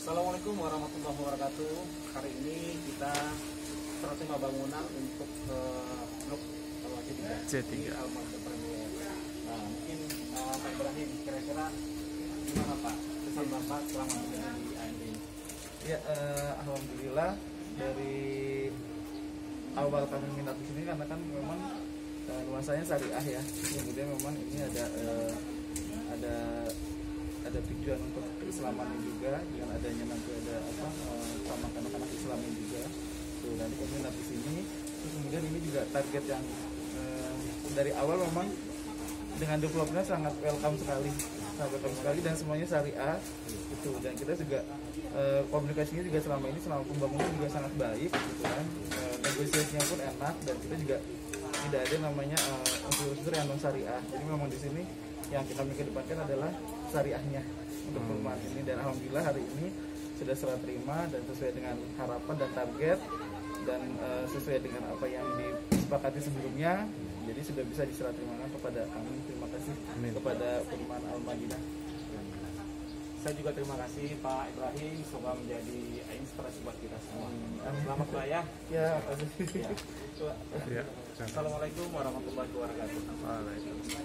Assalamualaikum warahmatullahi wabarakatuh. Hari ini kita serah terima bangunan untuk blok C3 Almanda Premier. Nah, mungkin Pak Ibrahim, kira-kira gimana Pak kesan Bapak selama menjadi di AMD ini? Ya, alhamdulillah dari awal kami minat di sini karena kan memang nuansanya syariah ya. Kemudian memang ini ada tujuan untuk keislamannya juga, dengan adanya nanti ada sama anak-anak Islamnya juga. Tuh, nanti kami minat di sini. Terus kemudian ini juga target yang dari awal memang dengan developnya sangat welcome sekali, dan semuanya syariah gitu. Dan kita juga komunikasinya juga selama pembangunan juga sangat baik gitu kan. Negosiasinya pun enak, dan kita juga tidak ada namanya unsur-unsur yang non syariah. Jadi memang di sini yang kami kedepankan adalah syariahnya untuk perumahan ini, dan alhamdulillah hari ini sudah serah terima dan sesuai dengan harapan dan target, dan sesuai dengan apa yang disepakati sebelumnya. Jadi sudah bisa diserah terimakan kepada kami. Terima kasih kepada perumahan Al-Madinah. Saya juga terima kasih Pak Ibrahim, semoga menjadi inspirasi buat kita semua. Selamat Pak ya. Ya, makasih. Assalamualaikum warahmatullahi wabarakatuh.